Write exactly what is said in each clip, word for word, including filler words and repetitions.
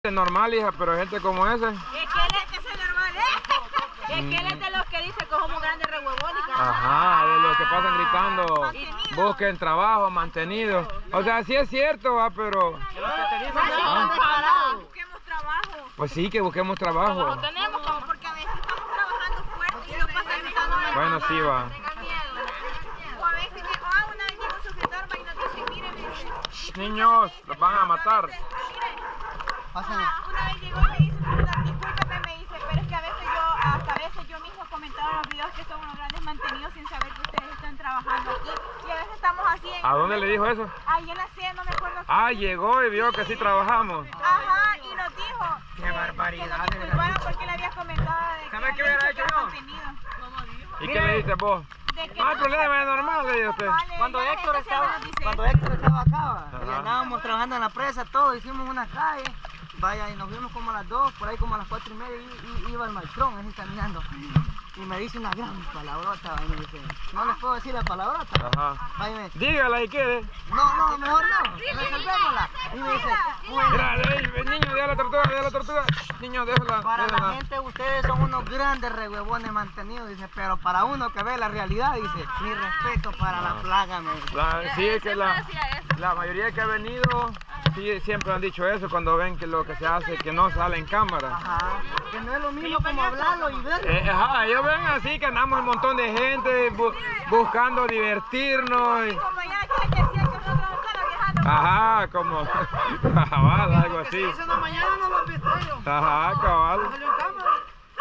Es normal, hija, pero gente como ese. Es que él es que es normal, ¿eh? Es que él es de los que dice que somos grandes rehuevónicas. Ajá, de los que pasan gritando, Mantenido. busquen trabajo, mantenido. O sea, sí es cierto, va, pero... Ah, busquemos trabajo. Pues sí, que busquemos trabajo. Lo tenemos como porque a veces estamos trabajando fuerte y nos pasan gritando. Bueno, sí, va. O a veces, que, ah, una vez llegó un suscriptor va y nos dice, mire, me dice, Shh, niños, los van a matar. Mire, ah, una vez llegó y me dice, "Suscriptor, discúlpeme", me dice, pero es que a veces yo, hasta a veces yo mismo comentaba en los videos que son unos grandes mantenidos sin saber que ustedes están trabajando aquí. Y a veces estamos así en... ¿A dónde le dijo eso? Ahí en la sede, no me acuerdo. Ah, llegó y vio que sí trabajamos. Ajá, y nos dijo. Qué barbaridad, Que nos disculparan porque le había comentado de que ¿Sabes qué había hubiera hecho hecho yo? contenido. ¿Y qué le dices vos? De que No hay no, problema, que es normal, le dijo usted. vale, Cuando ya Héctor esta estaba, semana dice cuando esto. Héctor estaba acá, va, y Ajá. andábamos trabajando en la presa, todo, hicimos una calle, vaya, y nos vimos como a las dos, por ahí como a las cuatro y media, y, y iba el maltrón así caminando, y me dice una gran palabrota, y me dice, no les puedo decir la palabrota, Ajá. vaya, y me dice, Dígala y quiere. no, no, mejor no, resolvémosla, y me dice, bueno, Mira, ey, niño, deja la tortuga, deja la tortuga. Niño, déjala, para la déjala. gente ustedes son unos grandes rehuevones mantenidos, dice, pero para uno que ve la realidad, dice, mi respeto para la plaga, me dice. La, sí, es que la, la mayoría que ha venido, sí, siempre han dicho eso cuando ven que lo que se hace, que no sale en cámara. Ajá, que no es lo mismo como hablarlo y verlo. Eh, ajá, ellos ven así que andamos un montón de gente bu- buscando divertirnos. Y, Como ya que decía que nosotros estamos viajando. ajá, como cabal, algo así. en la mañana no lo han visto ellos. Ajá, cabal. Salió en cámara.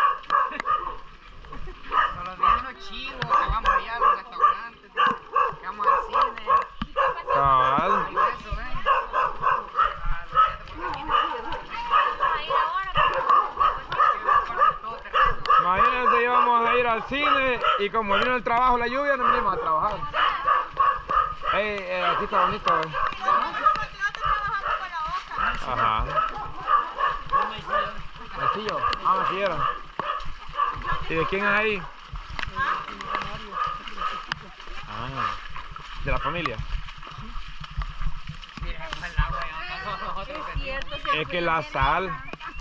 Solo vienen los chivos, que vamos allá a los restaurantes, que vamos al cine, Cabal. y eso, ven. Imagínense, íbamos a ir al cine y como vino el trabajo, la lluvia, no vinimos a trabajar. Ey, eh, aquí está bonito. eh. Nosotros trabajamos con la boca. Ajá. Mastillo. Ah, masillero. ¿Y de quién es ahí? Ah, de la familia. Es cierto, Es que la sal.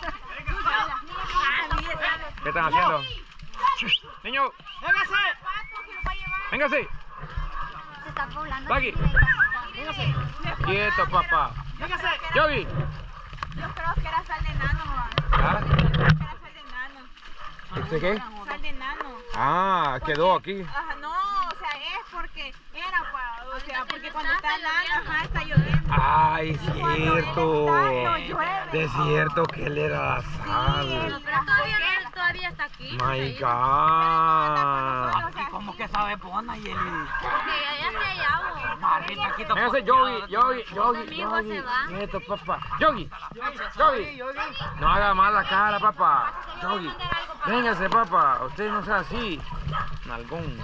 ¿Qué están haciendo? Niño, ¡Véngase! véngase. Se está poblando. Aquí. Quieto, papá. ¡Véngase! Yogi. Yo creo que era sal de nano, ma. ¿Ah? Yo creo que era sal de nano. ¿Este qué? Sal de nano. Ah, quedó aquí. Ajá, no, o sea, es porque era para, o sea, porque cuando está helando, ajá, está lloviendo. Ay, Cuando él cierto. está, no llueve. Es cierto que él era la sal. Pero todavía, no- todavía está aquí. no se My ha ido. God. ¿Y cómo que sabe Bona y el... Porque ya, ya se hallaba. Marrita, aquí está Véngase, Yogi, Yogi, Yogi, Conmigo se Yogi. va. Quieto, papá. Yogi, Yogi. No haga mala cara, papá. Yogi. Véngase, papá. Usted no sea así. Nalgón.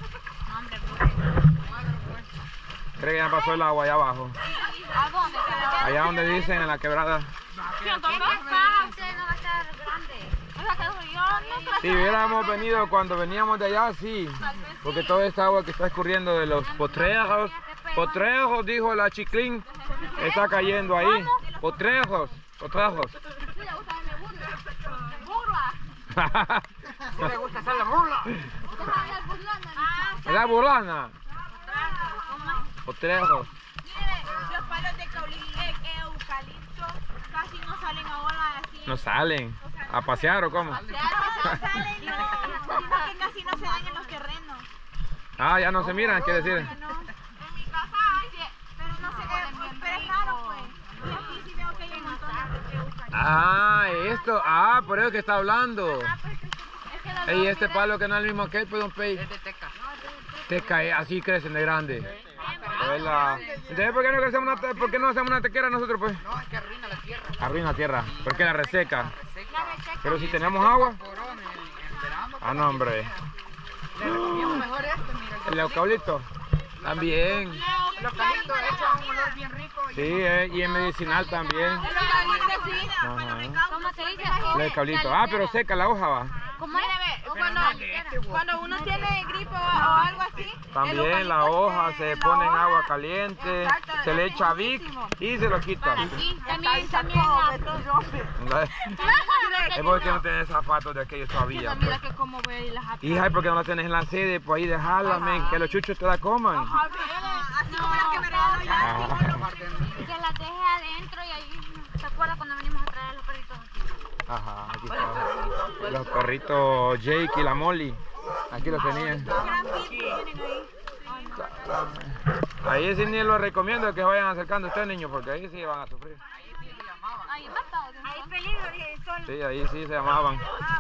¿Cree que ya pasó el agua allá abajo? ¿A dónde? Allá donde dicen, en la quebrada. ¿En qué faja usted no va a estar grande? O sea, que yo no creo Si hubiéramos venido cuando veníamos de allá, sí. Porque toda esta agua que está escurriendo de los potrejos, potrejos, dijo la chiclín, está cayendo ahí. Potrejos, potrejos. ¿Sí le gusta hacer la burla? ¿La burlana? Potrejos. Mire, los palos de cauli- eh, eucalipto casi no salen ahora así. No salen. ¿A pasear o cómo? Ya no salen, no, sino que casi no se dan en los terrenos. Ah, ya no se miran, quiere decir. No, en mi casa hay, pero no sé, eh, pero es raro pues. Y aquí sí veo que hay un montón de eucalipto. Ah, esto. Ah, por eso que está hablando. Es que los Ey, este palo que no es el mismo que él, pues, don Pei. Es de teca. Teca, eh, así crecen de grande. Es la- Entonces, ¿por qué, no hacemos una, te- ¿por qué no hacemos una tequera nosotros, pues? No, es que arruina la tierra. Arruina la tierra, porque la reseca. Seca. Pero si tenemos agua. Corona, en, en verano. Ah, no, hombre. Le recomiendo mejor este, mira. El eucalipto. También. El eucalipto echa un olor bien rico. Sí, eh, y es medicinal también. eucalipto sí, Ajá. para los recaudos. ¿Cómo se dice? El eucalipto. Ah, pero seca la hoja va. ¿Cómo es? O cuando, cuando uno tiene gripe o, o algo así. el También la eucalipto hoja se la pone en hoja, agua caliente, exacto, se le es echa Vic buenísimo. y se lo quita. Sí, también, también. Es porque no tenés zapatos de aquellos todavía. Mira que como voy a ir a Hija, ¿y por qué no la tenés en la sede? Pues ahí dejarla, men, que los chuchos te la coman. así como las que me regaló ya. Ah. Que las deje adentro y ahí. ¿Se acuerda cuando venimos a traer a los perritos aquí? Ajá, aquí está. Los perritos Jake y la Molly. Aquí los tenían. Gran fit tienen ahí. Ahí sí ni lo recomiendo que vayan acercando a ustedes, niños, porque ahí sí van a sufrir. Ahí empatado. Hay peligro, dije, solo. Sí, ahí sí se llamaban.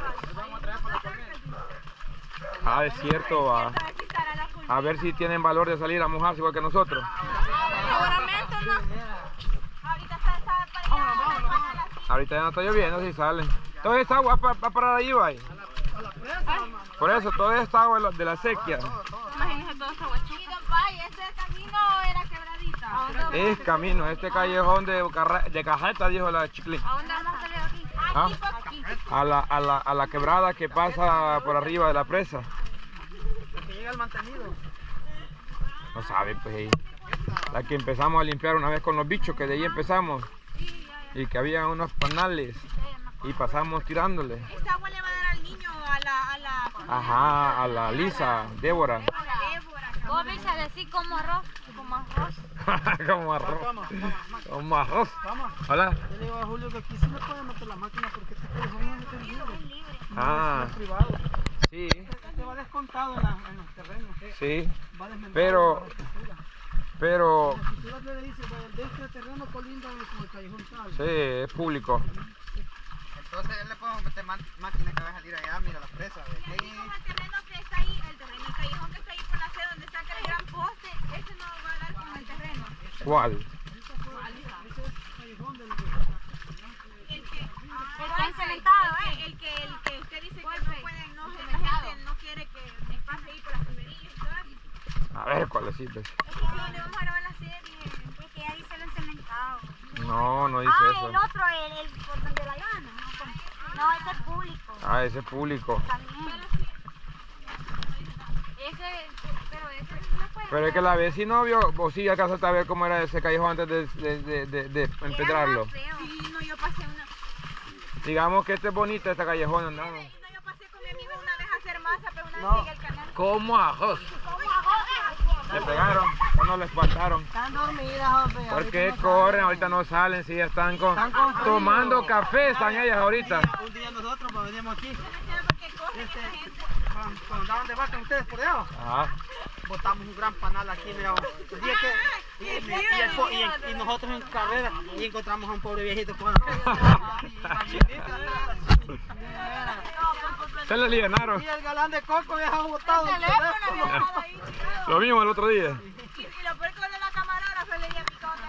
Ah, es cierto, va. A ver si tienen valor de salir a mojarse igual que nosotros. Seguramente no. Ahorita está, está para Ahorita ya no está lloviendo, si salen. Toda esta agua va a parar ahí, va. Por eso, toda esta agua de la- de la sequía Imagínese todo ese guachuco. Y don Pai, ese camino era quebradita. es camino. Este callejón de, carre- de cajeta, dijo la Chiclín. ¿A dónde vamos a salir aquí? ¿Ah? Aquí. A la, a, la, a la quebrada que pasa por arriba de la presa. Que llega el mantenido. No sabe, pues ahí. La que empezamos a limpiar una vez con los bichos, que de ahí empezamos. Y que había unos panales. Y pasamos tirándole. Esta agua le va a dar al niño, a la, a la, Ajá, a la Lisa, Débora. a la Débora. Vos vais a decir como arroz. Como arroz. Como arroz. Como arroz. Vamos. Hola. Yo le digo a Julio que aquí sí le puede meter la máquina porque este callejón no es libre. Ah, Es privado. sí, Este va descontado en, la, en los terrenos. sí. Va desmentado Pero, en la escritura. pero, La escritura le dice, "Bueno, de este terreno colinda con el callejón tal". sí, es público. Entonces le podemos meter máquina que va a salir allá, mira la presa. Y el terreno que está ahí, el terreno, el callejón que está ahí por la sede donde saca el gran poste, ese no va a dar con el terreno. ¿Cuál? El que, El que han cementado, el ¿eh? que, el que, el que usted dice que no pueden, no, la gente no quiere que pase ahí por las tuberías y todo eso. A ver, ¿cuál es? Pues. Es que sí, donde vamos a grabar la serie. Es que ya dice lo han cementado. No, no dice Ah, eso. el otro, el, el por donde la llana. No, ese es público. Ah, ese es público. También. Ese, pero ese no puede. Pero es que la vez si no vio, o sí alcanzaste a ver cómo era ese callejón antes de, de, de, de, de empedrarlo. Sí, no, yo pasé una. Digamos que este es bonito, este callejón, ¿no? No, yo pasé con mi amigo una vez a hacer masa, pero una vez No. llegué al canal. Como arroz. Le pegaron, o no le espantaron. Están dormidas, hombre. ¿Por ahorita qué no corren? salen. Ahorita no salen, si ya están, con, Están con frío. tomando café, están ellas ahorita. Un día nosotros pues, veníamos aquí, Porque corren este, esa gente. cuando, cuando andaban de vaca ustedes por allá, Ajá. botamos un gran panal aquí, mira, el día que, y, y- y el po- y el- y nosotros en carrera y encontramos a un pobre viejito con Se le llenaron. y el galán de coco dejado botado el teléfono. Lo vimos el otro día. Y, y lo peor que de la camarógrafa le di a mi cona.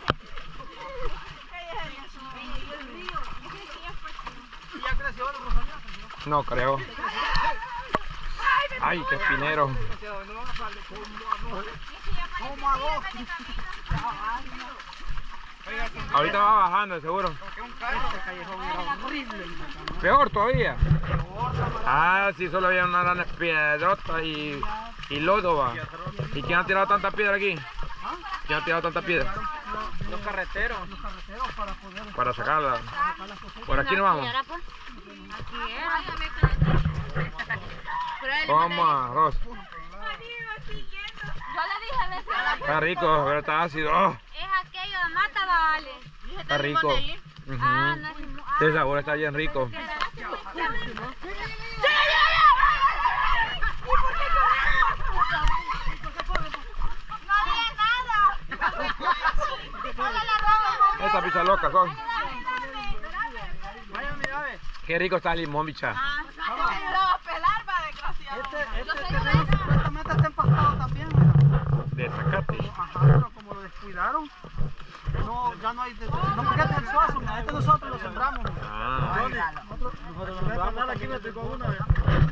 Y ya creció el Rosalía. No creo. Ay, qué espinero. Como a dos. Ahorita va bajando, de seguro. Este callejón era horrible. Peor todavía. Ah, sí, solo había unas grandes piedrotas y, y lodo, va. ¿Y quién ha tirado tanta piedra aquí? ¿Quién ha tirado tanta piedra? Los carreteros. Los carreteros para poder Para sacarla. Por aquí no vamos. Aquí es. Como arroz. Yo le dije a veces. Está rico, pero está ácido. Oh, Es aquello de mata, vale. está rico. Ujú. Ah, no es limón. Ah, Ese sabor está bien rico. No había nada. Esta pizza loca son. Vaya, mira, ve. Qué rico está el limón, bicha. Ah, te ayudaba a pelar, va, desgraciado. Este, este terreno supuestamente está empastado también, mira. De zacate. Ajá, pero como lo descuidaron, no, ya no hay... De, no, porque este es el suazo, mira, este nosotros lo sembramos. Mira. Ah, Nosotros, nosotros lo sembramos. Aquí me tocó una vez.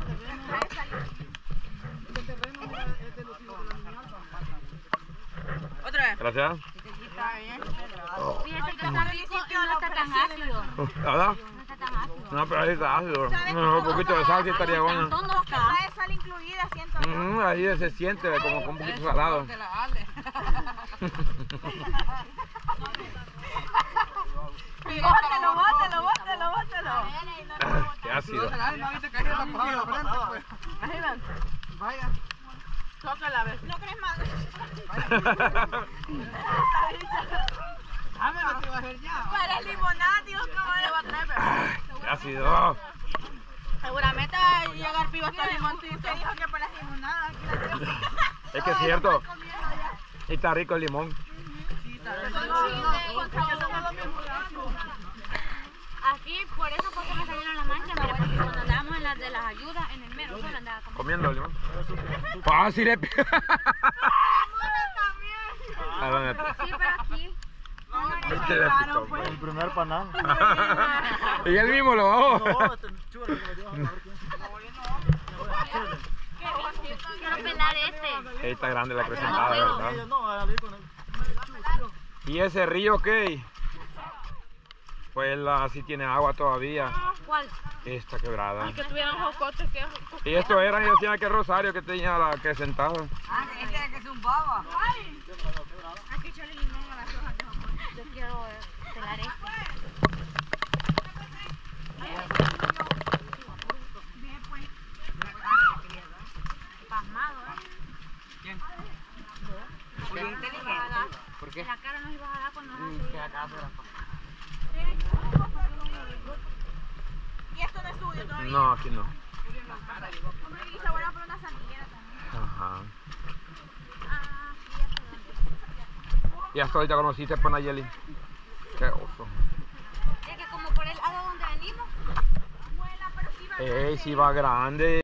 Este terreno es de los hijos de la niña Alba. Otra vez. gracias. Fíjese que está rico y no está tan ácido. ¿Verdad? No está tan ácido. No, pero ahí está ácido. ¿Sabes No, un qué? poquito de sal sí estaría bueno. Como que trae sal incluida, siento yo. Mm, ahí se siente como que un poquito salado. Bótelo, bótelo, bótelo, bótelo. Qué ácido. Vaya. Tócala, a ver. No crees más. Dámelo, te va a hacer ya. Para limonada, Dios, ¿cómo le va a traer? Qué ácido. Seguramente va a llegar pivo hasta limoncito. Usted dijo que para las limonadas. Es que es cierto. Y está rico el limón. Así, por eso fue que me salieron las manchas, mi abuela, que cuando andábamos en las de las ayudas, en el mero sol andaba como... Comiendo el limón. Fácil, eh. ¿A dónde está? Sí, pero aquí... Este le picó, pues. El primer panal. Y él mismo lo bajó. No, este chulo que me dio a ver qué. Quiero pelar este. Ahí está grande la presentada, de verdad. No, ahí con él. ¿Y ese río qué? Pues la, sí tiene agua todavía. ¿Cuál? Esta quebrada. Que tuvieran jocotes que... Y esto era, y decían que Rosario que tenía la que sentado. Ah, este es que es un baba. Hay que echarle limón a las hojas de jocote. Yo quiero eh, pelar este. Bien, pues. Pasmado, ¿eh? ¿Quién? Muy inteligente. ¿Por qué? La cara nos iba a dar cuando nos Mm, hace... que acá se la Y esto no es suyo todavía. No, aquí no. Hombre, y está bueno para una sandiguera también. Ajá. Ah, sí, ya sé dónde. Y hasta ahorita conociste por Nayeli. Qué oso. Es que como por el lado donde venimos... Abuela, pero sí va a Ey, sí va grande.